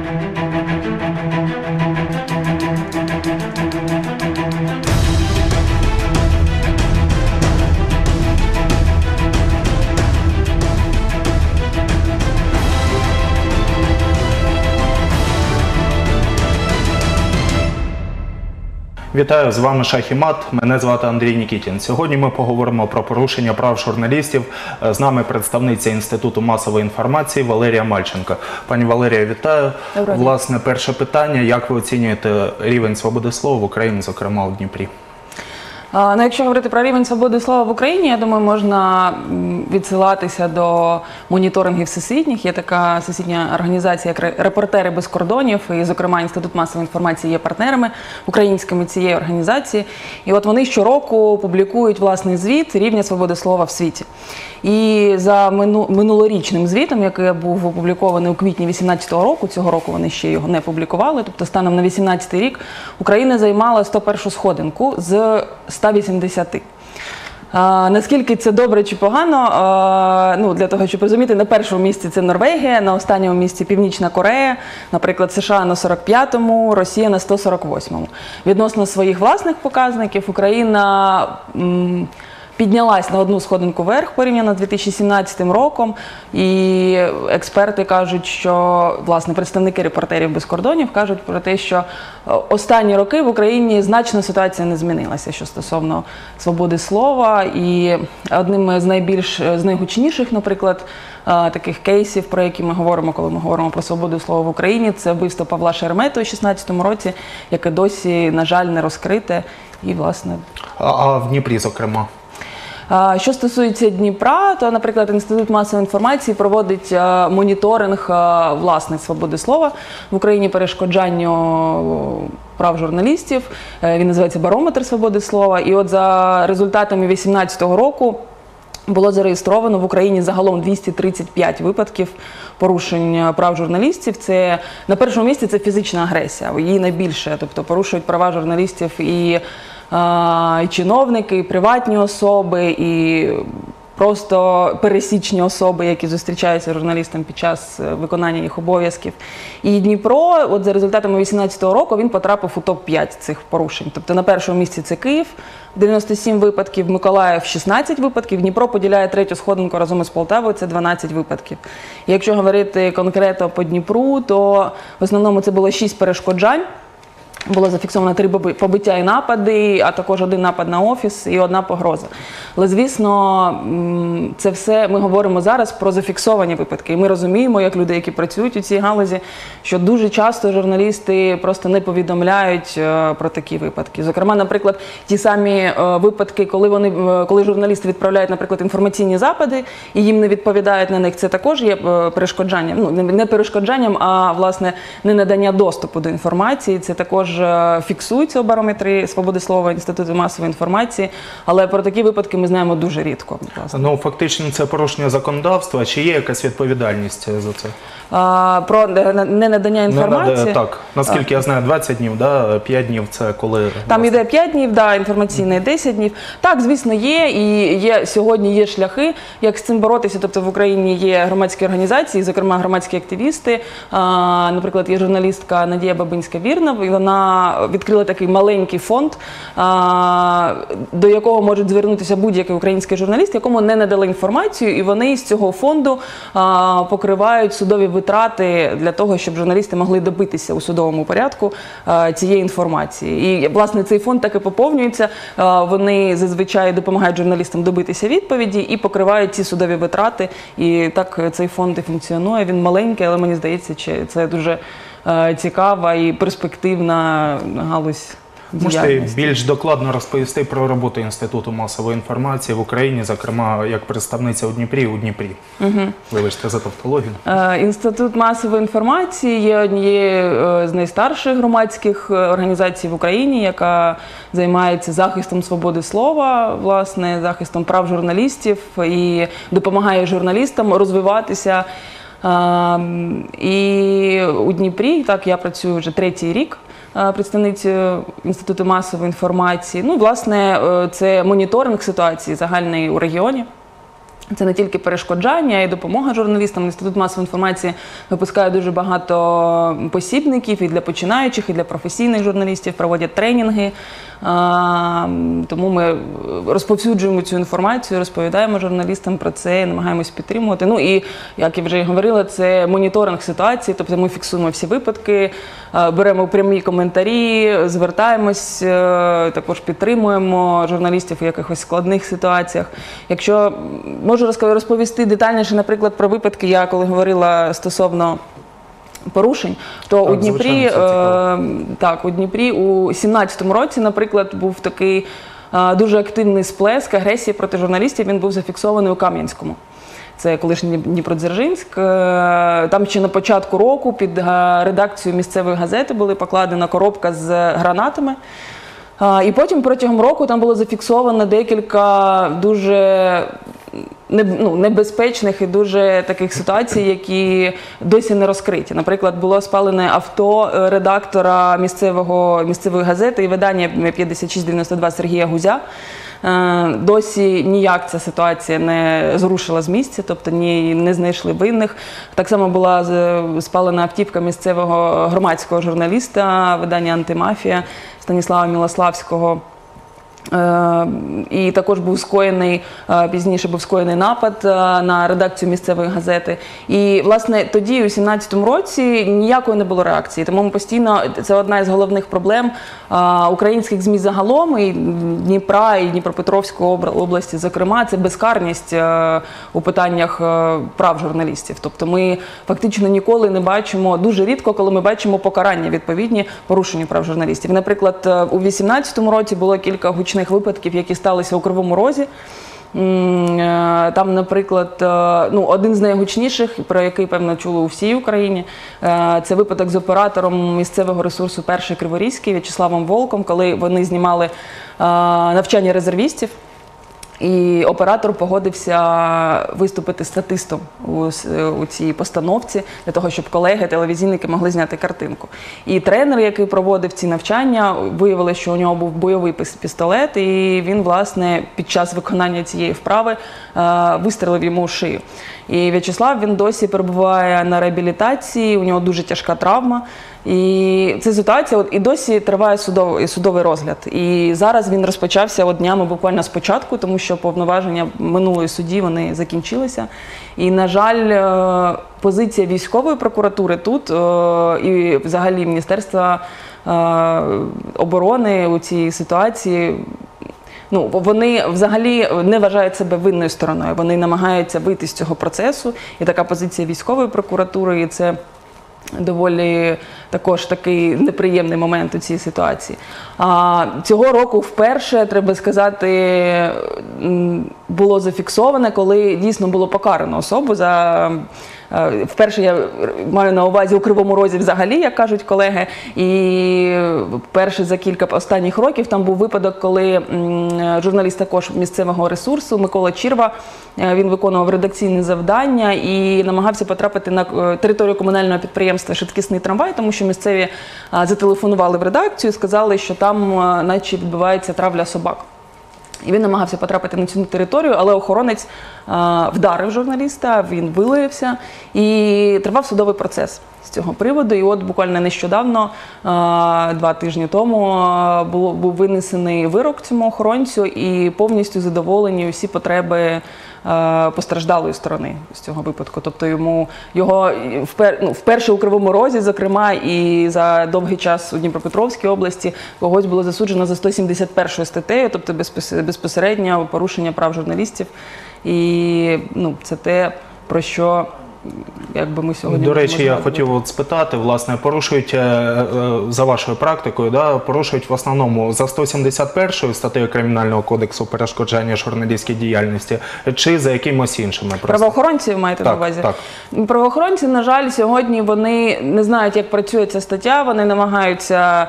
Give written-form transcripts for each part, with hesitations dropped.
Вітаю, з вами Шах і Мат, мене звати Андрій Нікітін. Сьогодні ми поговоримо про порушення прав журналістів. З нами представниця Інституту масової інформації Валерія Мальченко. Пані Валерія, вітаю. Власне, перше питання, як ви оцінюєте рівень свободи слова в Україні, зокрема у Дніпрі? Ну, якщо говорити про рівень свободи слова в Україні, я думаю, можна відсилатися до моніторингів всесвітніх. Є така всесвітня організація, як «Репортери без кордонів», і, зокрема, Інститут масової інформації є партнерами українськими цієї організації. І от вони щороку публікують власний звіт рівня свободи слова в світі. І за минулорічним звітом, який був опублікований у квітні 2018 року, цього року вони ще його не публікували, тобто станом на 2018 рік, Україна займала 101-шу сходинку з 180. Наскільки це добре чи погано, для того, щоб розуміти, на першому місці це Норвегія, на останньому місці Північна Корея, наприклад, США на 45-му, Росія на 148-му. Відносно своїх власних показників Україна піднялась на одну сходинку вверх порівняно з 2017 роком, і експерти кажуть, що, власне, представники «Репортерів без кордонів» кажуть про те, що останні роки в Україні значно ситуація не змінилася, що стосовно свободи слова, і одним з найгучніших, наприклад, таких кейсів, про які ми говоримо, коли ми говоримо про свободу слова в Україні, це вбивство Павла Шеремету у 2016 році, яке досі, на жаль, не розкрите. І, власне... А в Дніпрі, зокрема? Що стосується Дніпра, то, наприклад, Інститут масової інформації проводить моніторинг власної свободи слова в Україні, перешкоджанню прав журналістів. Він називається «Барометр свободи слова». І от за результатами 2018 року було зареєстровано в Україні загалом 235 випадків порушень прав журналістів. Це, на першому місці це фізична агресія, її найбільше, тобто порушують права журналістів і чиновники, і приватні особи, і просто пересічні особи, які зустрічаються з журналістом під час виконання їх обов'язків. І Дніпро, от за результатами 2018 року, він потрапив у топ-5 цих порушень. Тобто на першому місці це Київ, 97 випадків, Миколаїв 16 випадків, Дніпро поділяє третю сходинку разом із Полтавою, це 12 випадків. І якщо говорити конкретно по Дніпру, то в основному це було 6 перешкоджань. Було зафіксовано 3 побиття і напади, а також 1 напад на офіс і 1 погроза. Але, звісно, це все ми говоримо зараз про зафіксовані випадки. І ми розуміємо, як люди, які працюють у цій галузі, що дуже часто журналісти просто не повідомляють про такі випадки. Зокрема, наприклад, ті самі випадки, коли журналісти відправляють, наприклад, інформаційні запити і їм не відповідають на них, це також є перешкоджанням. Не перешкоджанням, а, власне, не надання доступу до інформації. Це також фіксується у барометрі свободи слова Інституту масової інформації, але про такі випадки ми знаємо дуже рідко. Ну, фактично, це порушення законодавства. Чи є якась відповідальність за це? Про ненадання інформації? Так, наскільки я знаю, 20 днів, 5 днів це коли... Там йде 5 днів, інформаційний 10 днів. Так, звісно, є, і сьогодні є шляхи, як з цим боротися. Тобто в Україні є громадські організації, зокрема громадські активісти. Наприклад, є журналістка Надія Бабинська-Вірна, і вона відкрила такий маленький фонд, до якого можуть звернутися будь-який український журналіст, якому не надали інформацію, і вони з цього фонду покривають судові витрати для того, щоб журналісти могли добитися у судовому порядку цієї інформації. І, власне, цей фонд так і поповнюється. Вони зазвичай допомагають журналістам добитися відповіді і покривають ці судові витрати. І так цей фонд і функціонує. Він маленький, але мені здається, це дуже цікава і перспективна галузь діяльності. Можете більш докладно розповісти про роботу Інституту масової інформації в Україні, зокрема, як представниця у Дніпрі. Вибачте за тавтологію. Інститут масової інформації є однією з найстарших громадських організацій в Україні, яка займається захистом свободи слова, власне, захистом прав журналістів і допомагає журналістам розвиватися. І у Дніпрі, так, я працюю вже 3-й рік представницею Інституту масової інформації. Ну, власне, це моніторинг ситуації загальної у регіоні. Це не тільки перешкоджання, а й допомога журналістам. Інститут масової інформації випускає дуже багато посібників і для починаючих, і для професійних журналістів, проводять тренінги. Тому ми розповсюджуємо цю інформацію, розповідаємо журналістам про це, намагаємось підтримувати. Ну і, як я вже говорила, це моніторинг ситуації, тобто ми фіксуємо всі випадки, беремо прямі коментарі, звертаємось, також підтримуємо журналістів у якихось складних ситуаціях. Якщо можу розповісти детальніше, наприклад, про випадки, я коли говорила стосовно порушень, то Так, у Дніпрі, звичайно, це цікаво. у Дніпрі у 17-му році, наприклад, був такий дуже активний сплеск агресії проти журналістів, він був зафіксований у Кам'янському. Це колишній Дніпродзержинськ. Там ще на початку року під редакцію місцевої газети була покладена коробка з гранатами. І потім протягом року там було зафіксовано декілька дуже небезпечних і дуже таких ситуацій, які досі не розкриті. Наприклад, було спалене авто редактора місцевої газети і видання 5692 Сергія Гузя. Досі ніяк ця ситуація не зрушила з місця, тобто не знайшли винних. Так само була спалена автівка місцевого громадського журналіста видання «Антимафія» Станіслава Мілославського. І також пізніше був скоєний напад на редакцію місцевої газети. І, власне, тоді, у 17-му році, ніякої не було реакції. Тому ми постійно, це одна із головних проблем українських ЗМІ загалом, і Дніпра, і Дніпропетровської області, зокрема, це безкарність у питаннях прав журналістів. Тобто ми фактично ніколи не бачимо, дуже рідко, коли ми бачимо покарання відповідні порушенню прав журналістів. Наприклад, у 18-му році було кілька гучних випадків, які сталися у Кривому Розі. Там, наприклад, один з найгучніших, про який, певно, чули у всій Україні, це випадок з оператором місцевого ресурсу «Перший Криворізький» В'ячеславом Волком, коли вони знімали навчання резервістів. І оператор погодився виступити статистом у цій постановці, для того, щоб колеги, телевізійники могли зняти картинку. І тренер, який проводив ці навчання, виявилося, що у нього був бойовий пістолет, і він, власне, під час виконання цієї вправи вистрелив йому у шию. І В'ячеслав, він досі перебуває на реабілітації, у нього дуже тяжка травма. І ця ситуація і досі триває судовий розгляд. І зараз він розпочався днями буквально спочатку, тому що повноваження минулої судді, вони закінчилися. І, на жаль, позиція військової прокуратури тут і взагалі Міністерства оборони у цій ситуації, вони взагалі не вважають себе винною стороною. Вони намагаються вийти з цього процесу. І така позиція військової прокуратури, і це доволі також такий неприємний момент у цій ситуації. Цього року вперше, треба сказати, було зафіксоване, коли дійсно було покарано особу за... Вперше я маю на увазі у Кривому Розі взагалі, як кажуть колеги, і вперше за кілька останніх років там був випадок, коли журналіст також місцевого ресурсу Микола Чірва, він виконував редакційне завдання і намагався потрапити на територію комунального підприємства «Швидкісний трамвай», тому що місцеві зателефонували в редакцію і сказали, що там наче відбувається травля собак. І він намагався потрапити на цю територію, але охоронець вдарив журналіста, він вилаявся і тривав судовий процес з цього приводу. І от буквально нещодавно, 2 тижні тому, був винесений вирок цьому охоронцю і повністю задоволені всі потреби постраждалої сторони з цього випадку. Тобто його вперше у Кривому Розі, зокрема, і за довгий час у Дніпропетровській області когось було засуджено за 171 статтею, тобто безпосередньо порушення прав журналістів. І це те, про що ми сьогодні... До речі, я хотів спитати, власне, порушують, за вашою практикою, порушують в основному за 171 статтею Кримінального кодексу перешкоджання журналістській діяльності, чи за якимось іншими? Правоохоронці маєте на увазі? Так. Правоохоронці, на жаль, сьогодні вони не знають, як працює ця стаття, вони намагаються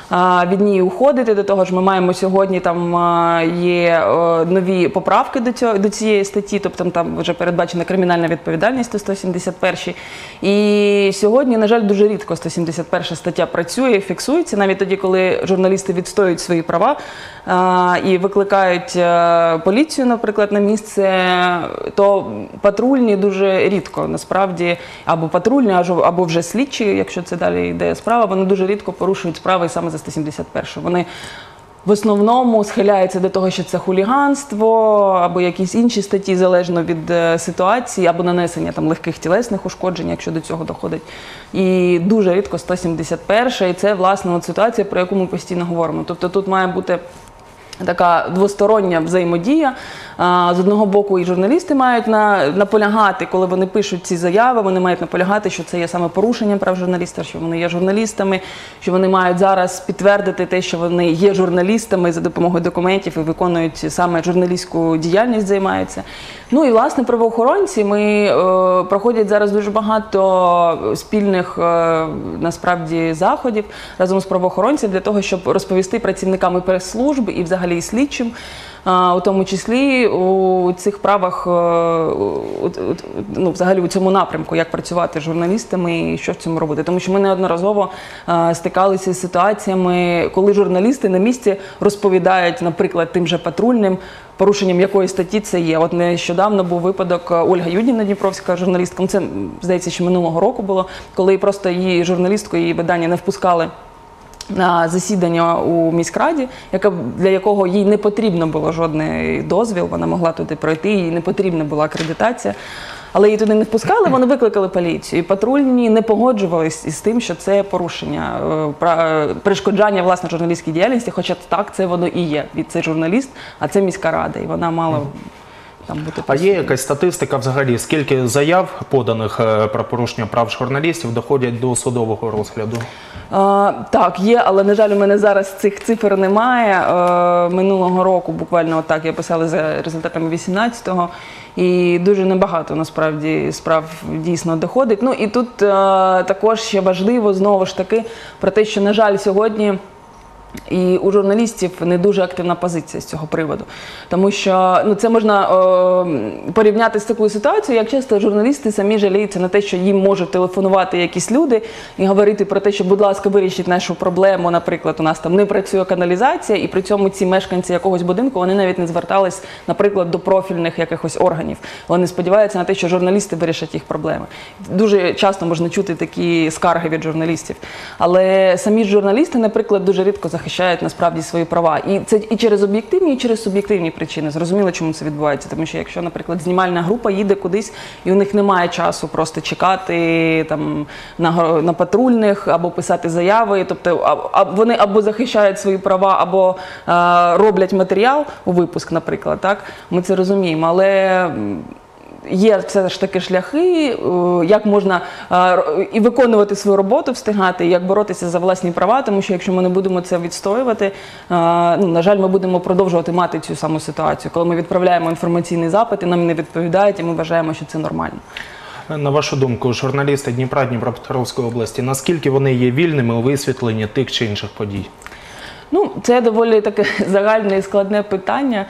від неї уходити. До того ж, ми маємо сьогодні, там є нові поправки до цієї статті, тобто там вже передбачена кримінальна відповідальність у 171-й. І сьогодні, на жаль, дуже рідко 171 стаття працює, фіксується, навіть тоді, коли журналісти відстоюють свої права і викликають поліцію, наприклад, на місце, то патрульні дуже рідко, насправді, або патрульні, або вже слідчі, якщо це далі йде справа, вони дуже рідко порушують справи саме за 171. Вони в основному схиляються до того, що це хуліганство, або якісь інші статті, залежно від ситуації, або нанесення там легких тілесних ушкоджень, якщо до цього доходить. І дуже рідко 171, і це, власне, от ситуація, про яку ми постійно говоримо. Тобто тут має бути така двостороння взаємодія. З одного боку, і журналісти мають наполягати, коли вони пишуть ці заяви, вони мають наполягати, що це є саме порушення прав журналіста, що вони є журналістами, що вони мають зараз підтвердити те, що вони є журналістами за допомогою документів і виконують саме журналістську діяльність, займаються. Ну і, власне, правоохоронці, проходять зараз дуже багато спільних, насправді, заходів разом з правоохоронцями для того, щоб розповісти працівникам і прес-служб, і взагалі і слідчим, у тому числі у цих правах, взагалі у цьому напрямку, як працювати з журналістами і що в цьому робити. Тому що ми неодноразово стикалися з ситуаціями, коли журналісти на місці розповідають, наприклад, тим же патрульним, порушенням якої статті це є. От нещодавно був випадок, Ольга Юдіна, дніпровська журналістка, це, здається, ще минулого року було, коли просто її журналістку, її видання не впускали на засідання у міськраді, для якого їй не потрібно було жодний дозвіл, вона могла туди пройти, їй не потрібна була акредитація. Але її туди не впускали, вони викликали поліцію. І патрульні не погоджувались із тим, що це порушення, перешкоджання, власне, журналістській діяльності, хоча так, це воно і є. Це журналіст, а це міська рада, і вона мала там бути. А є якась статистика взагалі, скільки заяв, поданих про порушення прав журналістів, доходять до судового розгляду? Так, є, але, на жаль, у мене зараз цих цифр немає. Минулого року, буквально отак, я писала за результатами 18-го, і дуже небагато, насправді, справ дійсно доходить. Ну, і тут також ще важливо, знову ж таки, про те, що, на жаль, сьогодні і у журналістів не дуже активна позиція з цього приводу. Тому що це можна порівняти з такою ситуацією, як часто журналісти самі жаліються на те, що їм можуть телефонувати якісь люди і говорити про те, що, будь ласка, вирішіть нашу проблему, наприклад, у нас там не працює каналізація, і при цьому ці мешканці якогось будинку, вони навіть не звертались, наприклад, до профільних якихось органів. Вони сподіваються на те, що журналісти вирішать їх проблеми. Дуже часто можна чути такі скарги від журналістів. Але самі журналісти, наприклад, дуже рідко захищають насправді свої права. І це і через об'єктивні, і через суб'єктивні причини. Зрозуміло, чому це відбувається. Тому що якщо, наприклад, знімальна група їде кудись, і у них немає часу просто чекати там, на патрульних, або писати заяви, тобто вони або захищають свої права, або роблять матеріал у випуск, наприклад. Так? Ми це розуміємо. Але є все ж таки шляхи, як можна і виконувати свою роботу, встигати, і як боротися за власні права, тому що якщо ми не будемо це відстоювати, на жаль, ми будемо продовжувати мати цю саму ситуацію. Коли ми відправляємо інформаційний запит, і нам не відповідають, і ми вважаємо, що це нормально. На вашу думку, журналісти Дніпра, Дніпропетровської області, наскільки вони є вільними у висвітленні тих чи інших подій? Це доволі таке загальне і складне питання.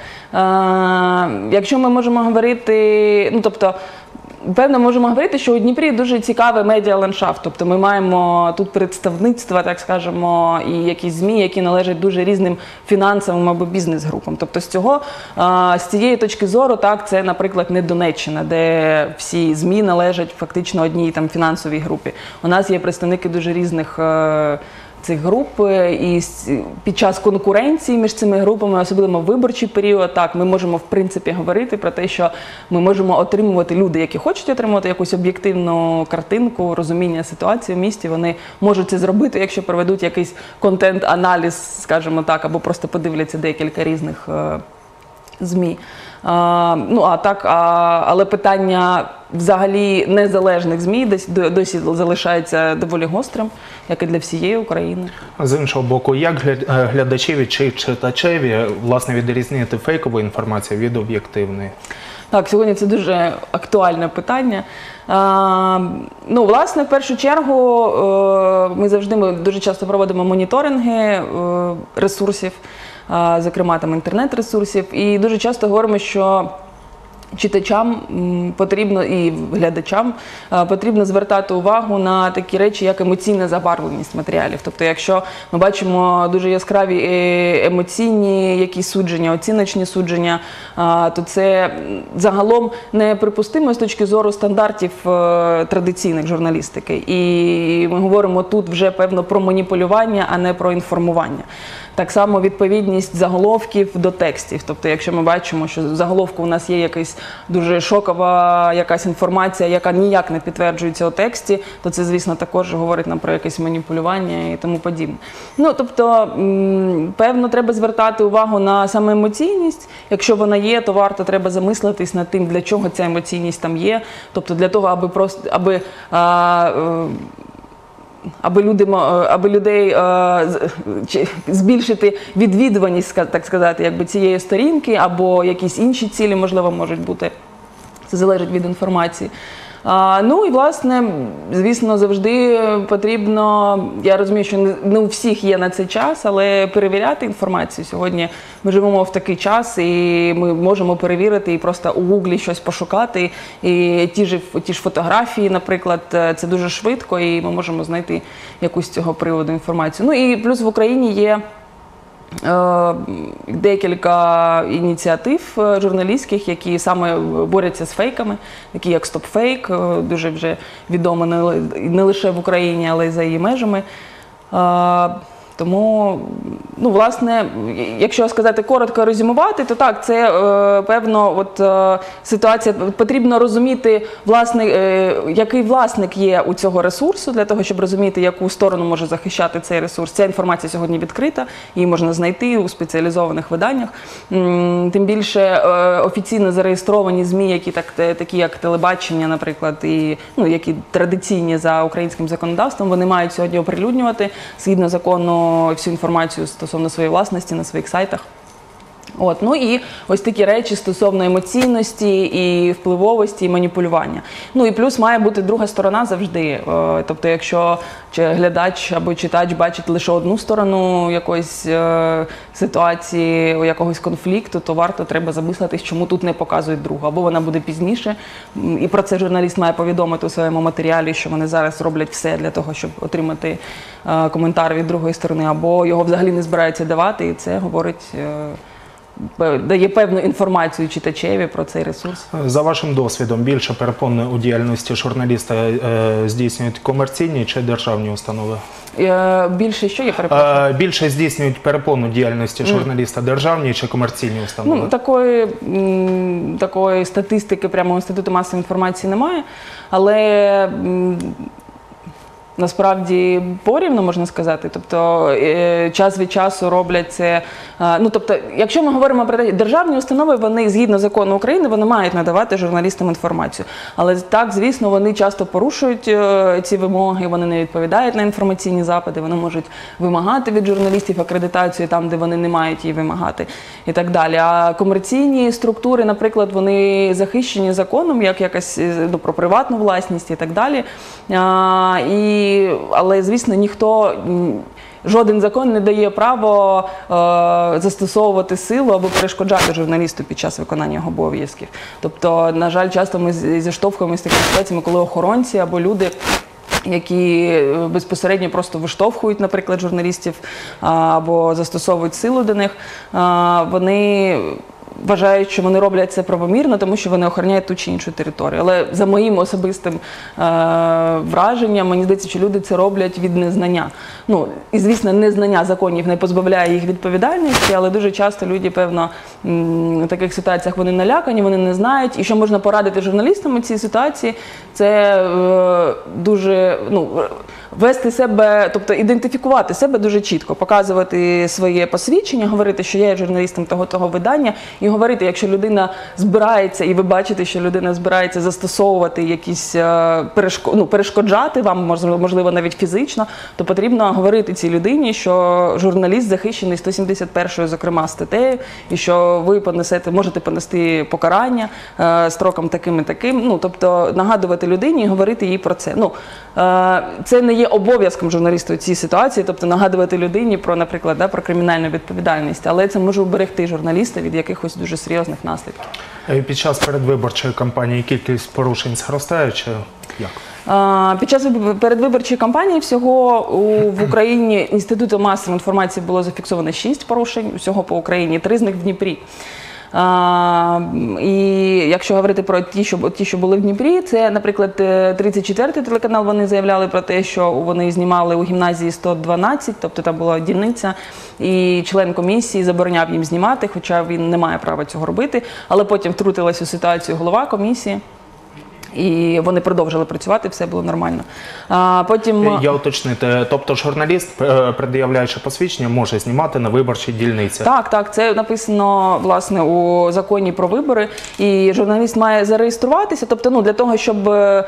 Якщо ми можемо говорити, певно, можемо говорити, що у Дніпрі дуже цікавий медіаландшафт. Тобто ми маємо тут представництва, так скажемо, і якісь ЗМІ, які належать дуже різним фінансовим або бізнес-групам. Тобто з цієї точки зору, так, це, наприклад, не Донеччина, де всі ЗМІ належать фактично одній там фінансовій групі. У нас є представники дуже різних цих груп, і під час конкуренції між цими групами, особливо в виборчий період, так, ми можемо, в принципі, говорити про те, що ми можемо отримувати люди, які хочуть отримувати якусь об'єктивну картинку, розуміння ситуації в місті, вони можуть це зробити, якщо проведуть якийсь контент-аналіз, скажімо так, або просто подивляться декілька різних ЗМІ. Але питання взагалі незалежних ЗМІ досі залишається доволі гострим, як і для всієї України. З іншого боку, як глядачеві чи читачеві, власне, відрізнити фейкову інформацію від об'єктивної? Так, сьогодні це дуже актуальне питання. Власне, в першу чергу ми ми дуже часто проводимо моніторинги ресурсів, зокрема там інтернет-ресурсів, і дуже часто говоримо, що читачам потрібно і глядачам потрібно звертати увагу на такі речі, як емоційна забарвленість матеріалів. Тобто, якщо ми бачимо дуже яскраві емоційні якісь судження, оціночні судження, то це загалом неприпустимо з точки зору стандартів традиційних журналістики. І ми говоримо тут вже, певно, про маніпулювання, а не про інформування. Так само відповідність заголовків до текстів. Тобто, якщо ми бачимо, що в заголовку у нас є якась дуже шокова якась інформація, яка ніяк не підтверджується у тексті, то це, звісно, також говорить нам про якесь маніпулювання і тому подібне. Ну, тобто, певно, треба звертати увагу на саме емоційність. Якщо вона є, то варто треба замислитись над тим, для чого ця емоційність там є. Тобто, для того, аби людей збільшити відвідуваність, так сказати, якби цієї сторінки, або якісь інші цілі, можливо, можуть бути. Це залежить від інформації. Ну і, власне, звісно, завжди потрібно, я розумію, що не у всіх є на це час, але перевіряти інформацію. Сьогодні ми живемо в такий час, і ми можемо перевірити і просто у Гуглі щось пошукати. І ті ж фотографії, наприклад, це дуже швидко, і ми можемо знайти якусь з цього приводу інформацію. Ну і плюс в Україні є декілька ініціатив журналістських, які саме борються з фейками, такі як StopFake, дуже вже відомо не лише в Україні, але й за її межами. Тому, ну, власне, якщо сказати коротко, резюмувати, то так, це певно ситуація, потрібно розуміти, власне, який власник є у цього ресурсу, для того, щоб розуміти, яку сторону може захищати цей ресурс. Ця інформація сьогодні відкрита, її можна знайти у спеціалізованих виданнях. Тим більше офіційно зареєстровані ЗМІ, такі як телебачення, наприклад, і, ну, які традиційні за українським законодавством, вони мають сьогодні оприлюднювати, згідно закону, всю інформацію стосовно своєї власності на своїх сайтах. Ну і ось такі речі стосовно емоційності, і впливовості, і маніпулювання. Ну і плюс має бути друга сторона завжди. Тобто, якщо глядач або читач бачить лише одну сторону якоїсь ситуації, якогось конфлікту, то треба замислитись, чому тут не показують другу. Або вона буде пізніше, і про це журналіст має повідомити у своєму матеріалі, що вони зараз роблять все для того, щоб отримати коментар від другої сторони, або його взагалі не збираються давати, і це говорить, дає певну інформацію читачеві про цей ресурс. За вашим досвідом, більше перепони у діяльності журналіста здійснюють комерційні чи державні установи? Більше що є перепони? Більше здійснюють перепону діяльності журналіста державні чи комерційні установи? Ну, такої статистики прямо Інституту масової інформації немає, але насправді порівну, можна сказати. Тобто час від часу роблять це. Ну, тобто, якщо ми говоримо про те, державні установи, вони, згідно закону України, вони мають надавати журналістам інформацію. Але так, звісно, вони часто порушують ці вимоги, вони не відповідають на інформаційні запити, вони можуть вимагати від журналістів акредитацію там, де вони не мають її вимагати і так далі. А комерційні структури, наприклад, вони захищені законом, як якась, про приватну власність і так далі. Але, звісно, жоден закон не дає право застосовувати силу або перешкоджати журналісту під час виконання його обов'язків. Тобто, на жаль, часто ми зіштовхуємося з такими ситуаціями, коли охоронці або люди, які безпосередньо просто виштовхують, наприклад, журналістів або застосовують силу до них, вони вважають, що вони роблять це правомірно, тому що вони охороняють ту чи іншу територію. Але за моїм особистим враженням, мені здається, що люди це роблять від незнання. Ну, і, звісно, незнання законів не позбавляє їх відповідальності, але дуже часто люди, певно, в таких ситуаціях вони налякані, вони не знають. І що можна порадити журналістам у цій ситуації, це дуже, вести себе, тобто ідентифікувати себе дуже чітко, показувати своє посвідчення, говорити, що я є журналістом того видання, і говорити, якщо людина збирається, і ви бачите, що людина збирається застосовувати якісь, перешкоджати вам, можливо, навіть фізично, то потрібно говорити цій людині, що журналіст захищений 171-ю, зокрема, статтею, і що ви можете понести покарання строком таким і таким. Тобто нагадувати людині і говорити їй про це. Це не є обов'язком журналіста у цій ситуації, тобто нагадувати людині про, наприклад, про кримінальну відповідальність, але це може уберегти журналіста від якихось дуже серйозних наслідків. Під час передвиборчої кампанії кількість порушень зростає чи як? Під час передвиборчої кампанії всього в Україні Інститутом масової інформації було зафіксовано 6 порушень, всього по Україні, 3 з них в Дніпрі. І якщо говорити про ті, що були в Дніпрі, це, наприклад, 34-й телеканал, вони заявляли про те, що вони знімали у гімназії 112, тобто там була дільниця, і член комісії забороняв їм знімати, хоча він не має права цього робити, але потім втрутилась у ситуацію голова комісії. І вони продовжили працювати, все було нормально. Потім... Я уточнити, тобто журналіст, пред'являючи посвідчення, може знімати на виборчій дільниці? Так, це написано, власне, у законі про вибори, і журналіст має зареєструватися, тобто, для того, щоб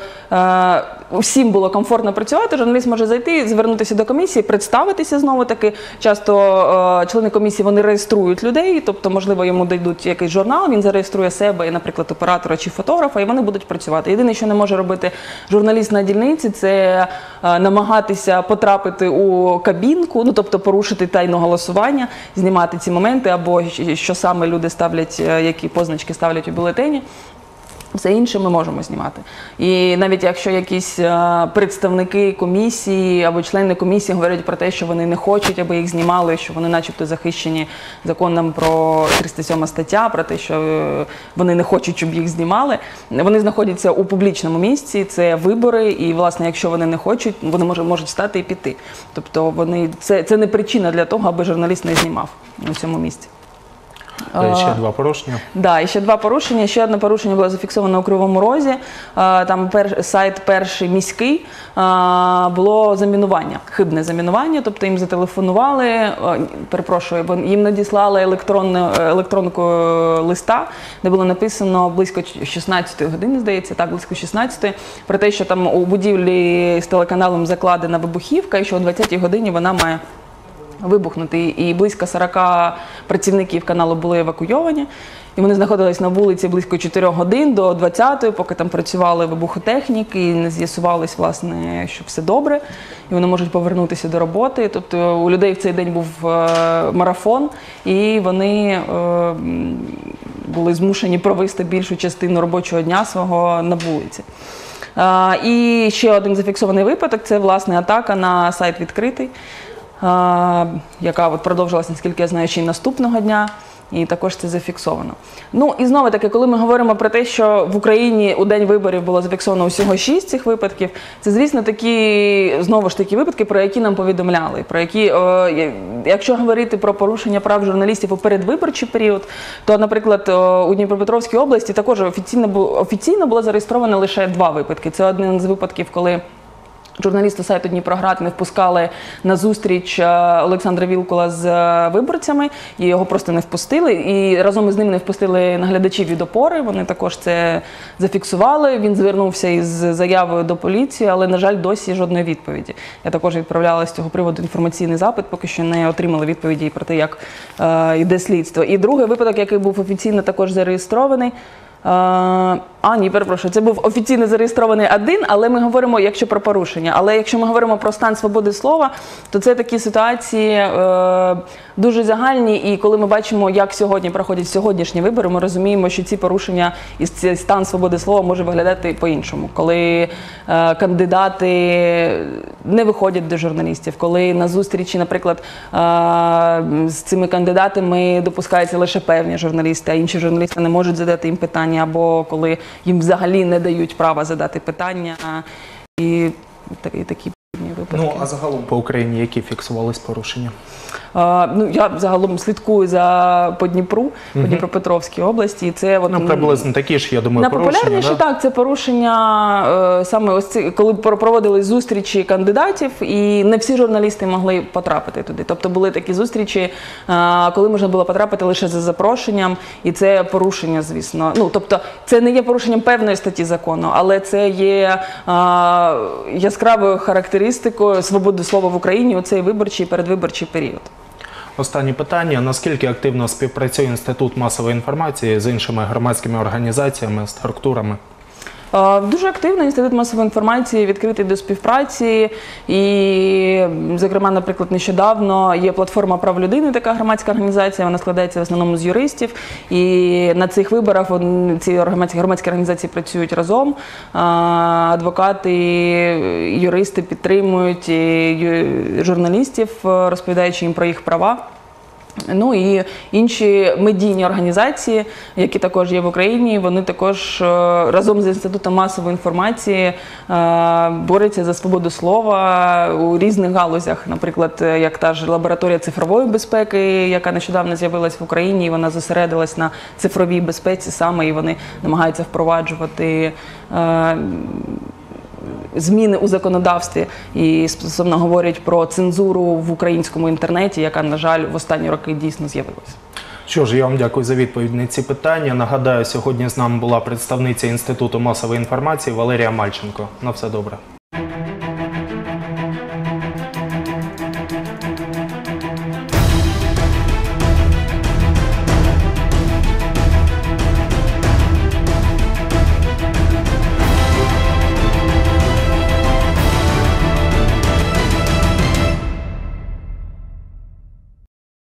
всім було комфортно працювати, журналіст може зайти, звернутися до комісії, представитися знову-таки. Часто члени комісії, вони реєструють людей, тобто, можливо, йому дадуть якийсь журнал, він зареєструє себе, і, наприклад, оператора чи фотографа, і вони будуть працювати. Єдине, що не може робити журналіст на дільниці, це намагатися потрапити у кабінку, тобто порушити тайну голосування, знімати ці моменти, або що саме люди ставлять, які позначки ставлять у бюлетені. Все інше ми можемо знімати. І навіть якщо якісь представники комісії або члени комісії говорять про те, що вони не хочуть, аби їх знімали, що вони начебто захищені законом про 307 стаття, про те, що вони не хочуть, щоб їх знімали, вони знаходяться у публічному місці, це вибори, і, власне, якщо вони не хочуть, вони можуть встати і піти. Тобто це не причина для того, аби журналіст не знімав у цьому місці. Ще 2 порушення. Так, і ще 2 порушення. Ще одне порушення було зафіксовано у Кривому Розі. Там сайт «Перший міський» було замінування, хибне замінування. Тобто їм зателефонували, їм надіслали електронку листа, де було написано близько 16 години, здається, близько 16, про те, що там у будівлі з телеканалом закладена вибухівка, і що о 20-й годині вона має вибухнути. І близько 40 працівників каналу були евакуйовані. І вони знаходились на вулиці близько 4 годин до 20-ї, поки там працювали вибухотехніки, і не з'ясувалось, власне, що все добре, і вони можуть повернутися до роботи. Тобто у людей в цей день був марафон, і вони були змушені провести більшу частину робочого дня свого на вулиці. І ще один зафіксований випадок – це, власне, атака на сайт «Відкритий», яка продовжилася, наскільки я знаю, ще й наступного дня, і також це зафіксовано. І знову-таки, коли ми говоримо про те, що в Україні у день виборів було зафіксовано усього 6 цих випадків, це, звісно, знову ж таки випадки, про які нам повідомляли, про які, якщо говорити про порушення прав журналістів у передвиборчий період, то, наприклад, у Дніпропетровській області також офіційно було зареєстровано лише 2 випадки. Це один з випадків, коли журналісти сайту «Дніпроград» не впускали на зустріч Олександра Вілкула з виборцями, і його просто не впустили. І разом із ним не впустили наглядачів від «Опори», вони також це зафіксували. Він звернувся із заявою до поліції, але, на жаль, досі жодної відповіді. Я також відправляла з цього приводу інформаційний запит, поки що не отримала відповіді про те, як йде слідство. І другий випадок, який був офіційно також зареєстрований, перепрошую, це був офіційно зареєстрований один, але ми говоримо, якщо про порушення. Але якщо ми говоримо про стан свободи слова, то це такі ситуації дуже загальні, і коли ми бачимо, як сьогодні проходять сьогоднішні вибори, ми розуміємо, що ці порушення і цей стан свободи слова може виглядати по-іншому. Коли кандидати не виходять до журналістів, коли на зустрічі, наприклад, з цими кандидатами допускаються лише певні журналісти, а інші журналісти не можуть задати їм питання, або коли їм взагалі не дають права задати питання, і такі випадки. А загалом по Україні які фіксувались порушення? Я загалом слідкую по Дніпру, по Дніпропетровській області. І це приблизно такі ж, я думаю, порушення. Найпопулярніше, так, це порушення, саме ось ці, коли проводили зустрічі кандидатів, і не всі журналісти могли потрапити туди. Тобто були такі зустрічі, коли можна було потрапити лише за запрошенням, і це порушення, звісно. Тобто це не є порушенням певної статті закону, але це є яскравою характеристикою свободи слова в Україні у цей виборчий і передвиборчий період. Останнє питання. Наскільки активно співпрацює Інститут масової інформації з іншими громадськими організаціями, структурами? Дуже активно Інститут масової інформації відкритий до співпраці. І, зокрема, наприклад, нещодавно є платформа прав людини, така громадська організація, вона складається в основному з юристів. І на цих виборах ці громадські організації працюють разом. Адвокати, юристи підтримують журналістів, розповідаючи їм про їх права. Ну і інші медійні організації, які також є в Україні, вони також разом з Інститутом масової інформації борються за свободу слова у різних галузях. Наприклад, як та ж лабораторія цифрової безпеки, яка нещодавно з'явилась в Україні, і вона зосередилась на цифровій безпеці саме, і вони намагаються впроваджувати зміни у законодавстві і стосовно говорять про цензуру в українському інтернеті, яка, на жаль, в останні роки дійсно з'явилася. Що ж, я вам дякую за відповідь на ці питання. Нагадаю, сьогодні з нами була представниця Інституту масової інформації Валерія Мальченко. На все добре.